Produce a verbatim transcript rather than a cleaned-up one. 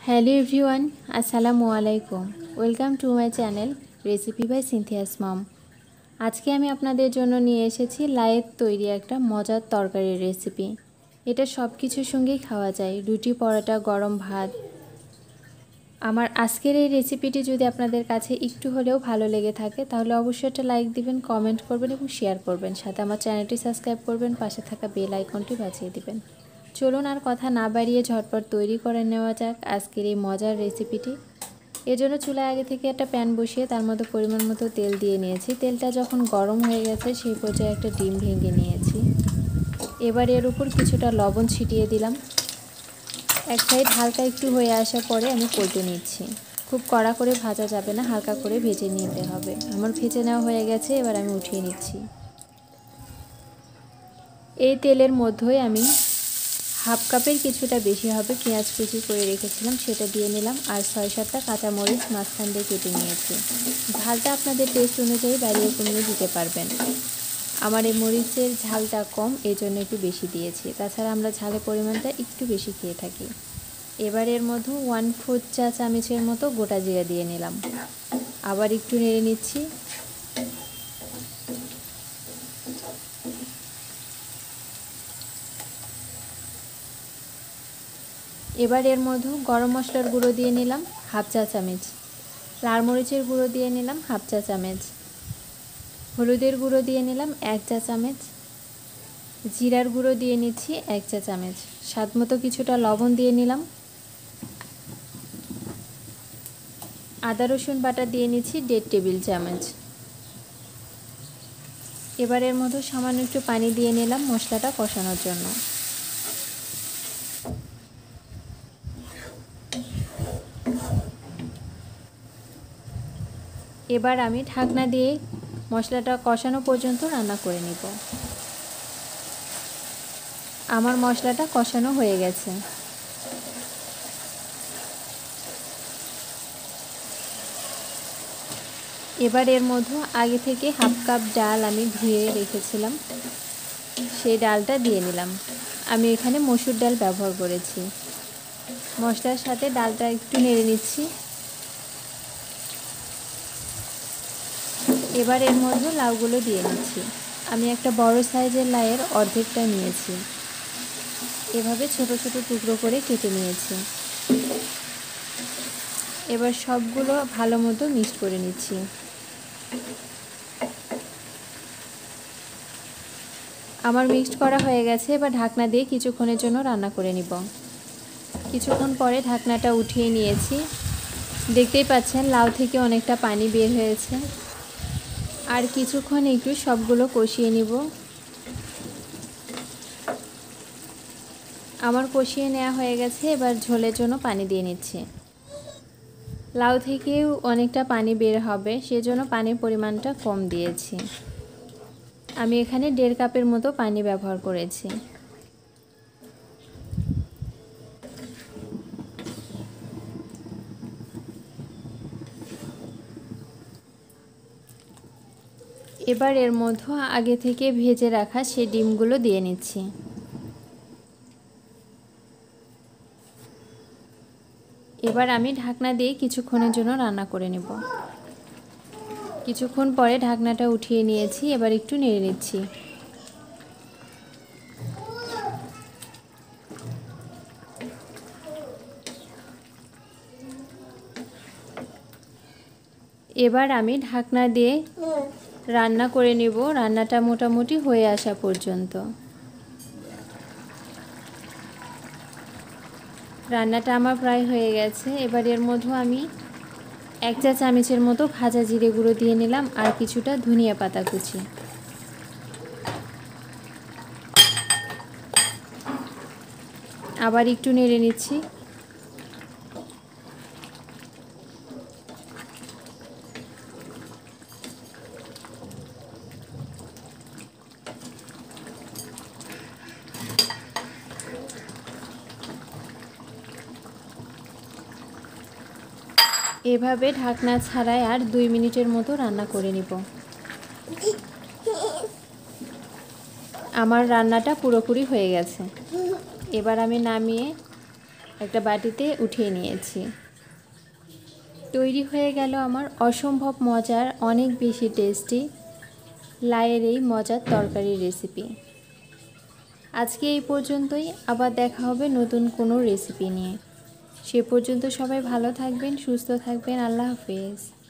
Hello everyone, আসসালামু আলাইকুম। Welcome to my channel recipe by Cynthia's mom. আজকে আমি আপনাদের জন্য নিয়ে এসেছি লাইয়ের তৈরি একটা মজার তরকারির রেসিপি। এটা সব কিছুর সঙ্গেই খাওয়া যায়, রুটি, পরোটা, গরম ভাত। আমার আজকের এই রেসিপিটি যদি আপনাদের কাছে একটু হলেও ভালো লেগে থাকে তাহলে অবশ্যই একটা লাইক দিবেন, কমেন্ট করবেন এবং শেয়ার করবেন। সাথে আমার চ্যানেলটি সাবস্ক্রাইব করবেন, পাশে থাকা বেল আইকনটি বাজিয়ে দিবেন। চলুন আর কথা না বাড়িয়ে ঝটপট তৈরি করে নেওয়া যাক আজকের এই মজার রেসিপিটি। এজন্য চুলায় আগে থেকে একটা প্যান বসিয়ে তার মধ্যে পরিমাণ মতো তেল দিয়ে নিয়েছি। তেলটা যখন গরম হয়ে গেছে সেই পর্যায়ে একটা ডিম ভেঙে নিয়েছি। এবার এর উপর কিছুটা লবণ ছিটিয়ে দিলাম। এক সাইড হালকা একটু হয়ে আসার পরে আমি পলটে নিচ্ছি। খুব কড়া করে ভাজা যাবে না, হালকা করে ভেজে নিতে হবে। আমার ভেজে নেওয়া হয়ে গেছে, এবার আমি উঠিয়ে নিচ্ছি। এই তেলের মধ্যেই আমি হাফ কাপের কিছুটা বেশি হবে পেঁয়াজ কুচি করে রেখেছিলাম, সেটা দিয়ে নিলাম। আর ছয় সাতটা কাঁচামরিচ মাঝখান দিয়ে কেটে নিয়েছি। ঝালটা আপনাদের টেস্ট অনুযায়ী বাড়িয়ে কমিয়ে দিতে পারবেন। আমার এই মরিচের ঝালটা কম, এই জন্য একটু বেশি দিয়েছি। তাছাড়া আমরা ঝালের পরিমাণটা একটু বেশি খেয়ে থাকি। এবার এর মধ্যে ওয়ান ফোর্থ চা চামচের মতো গোটা জিরা দিয়ে নিলাম। আবার একটু নেড়ে নিচ্ছি। এবার এর মধ্যে গরম মশলার গুঁড়ো দিয়ে নিলাম হাফ চা চামচ, লাল মরিচের গুঁড়ো দিয়ে নিলাম হাফ চা চামচ, হলুদের গুঁড়ো দিয়ে নিলাম এক চা চামচ, জিরার গুঁড়ো দিয়ে নিচ্ছি এক চা চামচ, স্বাদ মতো কিছুটা লবণ দিয়ে নিলাম। আদা রসুন বাটা দিয়ে নিচ্ছি দেড় টেবিল চামচ। এবার এর মধ্যে সামান্য একটু পানি দিয়ে নিলাম মশলাটা কষানোর জন্য। এবার আমি ঢাকনা দিয়ে মশলাটা কষানো পর্যন্ত রান্না করে নিব। আমার মশলাটা কষানো হয়ে গেছে। এবার এর মধ্যে আগে থেকে হাফ কাপ ডাল আমি ধুয়ে রেখেছিলাম, সেই ডালটা দিয়ে নিলাম। আমি এখানে মসুর ডাল ব্যবহার করেছি। মশলার সাথে ডালটা একটু নেড়ে নিচ্ছি। এবার এর মধ্যে লাউগুলো দিয়ে নিচ্ছি। আমি একটা বড় সাইজের লাউয়ের অর্ধেকটা নিয়েছি, এভাবে ছোট ছোট টুকরো করে কেটে নিয়েছি। এবার সবগুলো ভালো মতো মিক্স করে নিচ্ছি। আমার মিক্সড করা হয়ে গেছে। এবার ঢাকনা দিয়ে কিছুক্ষণের জন্য রান্না করে নিব। কিছুক্ষণ পরে ঢাকনাটা উঠিয়ে নিয়েছি। দেখতেই পাচ্ছেন লাউ থেকে অনেকটা পানি বের হয়েছে। আর কিছুক্ষণ একটু সবগুলো কষিয়ে নিব। আমার কষিয়ে নেওয়া হয়ে গেছে। এবার ঝোলের জন্য পানি দিয়ে নিচ্ছি। লাউ থেকেও অনেকটা পানি বের হবে, সেজন্য পানির পরিমাণটা কম দিয়েছি। আমি এখানে দেড় কাপের মতো পানি ব্যবহার করেছি। এবার এর মধ্যে আগে থেকে ভেজে রাখা সেই ডিমগুলো দিয়ে নিচ্ছি। এবার আমি ঢাকনা দিয়ে কিছুক্ষণের জন্য রান্না করে নেব। কিছুক্ষণ পরে ঢাকনাটা উঠিয়ে নিয়েছি। এবার একটু নেড়ে নিচ্ছি। এবার আমি ঢাকনা দিয়ে রান্না করে নেব, রান্নাটা মোটামুটি হয়ে আসা পর্যন্ত। রান্নাটা আমার প্রায় হয়ে গেছে। এবার এর মধ্যে আমি এক চা চামচের মতো ভাজা জিরে গুঁড়ো দিয়ে নিলাম আর কিছুটা ধনিয়া পাতা কুচি। আবার একটু নেড়ে নিচ্ছি। এভাবে ঢাকনা ছাড়াই আর দুই মিনিটের মতো রান্না করে নিব। আমার রান্নাটা পুরোপুরি হয়ে গেছে। এবার আমি নামিয়ে একটা বাটিতে উঠিয়ে নিয়েছি। তৈরি হয়ে গেল আমার অসম্ভব মজার, অনেক বেশি টেস্টি লাইয়ের এই মজার তরকারির রেসিপি। আজকে এই পর্যন্তই, আবার দেখা হবে নতুন কোনো রেসিপি নিয়ে। সে পর্যন্ত সবাই ভালো থাকবেন, সুস্থ থাকবেন। আল্লাহ হাফেজ।